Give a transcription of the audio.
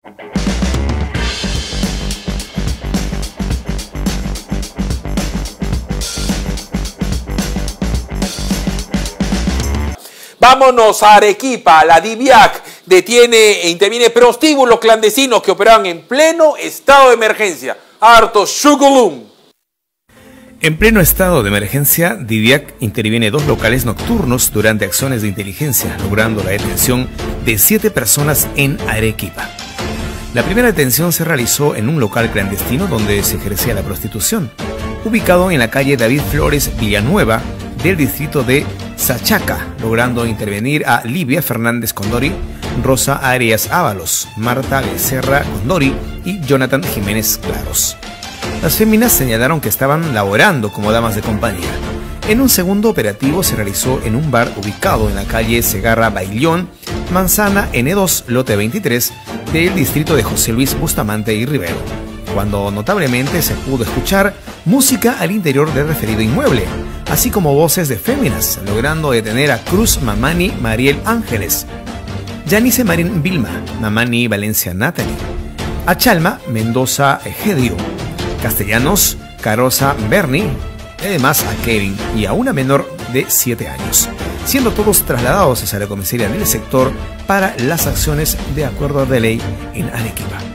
Vámonos a Arequipa. La DIVIAC detiene e interviene prostíbulos clandestinos que operaban en pleno estado de emergencia. Harto Shugulum. En pleno estado de emergencia, DIVIAC interviene 2 locales nocturnos durante acciones de inteligencia, logrando la detención de 7 personas en Arequipa. La primera detención se realizó en un local clandestino donde se ejercía la prostitución, ubicado en la calle David Flores Villanueva del distrito de Sachaca, logrando intervenir a Livia Fernández Condori, Rosa Arias Ábalos, Marta Becerra Condori y Jonathan Jiménez Claros. Las féminas señalaron que estaban laborando como damas de compañía. En un segundo operativo se realizó en un bar ubicado en la calle Segarra Baillón, Manzana N2, lote 23, del distrito de José Luis Bustamante y Rivero, cuando notablemente se pudo escuchar música al interior del referido inmueble, así como voces de féminas, logrando detener a Cruz Mamani Mariel Ángeles, Yanice Marín Vilma, Mamani Valencia Natalie, a Chalma Mendoza Egedio, Castellanos Carosa Berni, además a Kevin y a una menor de 7 años, siendo todos trasladados hacia la comisaría del sector para las acciones de acuerdo de ley en Arequipa.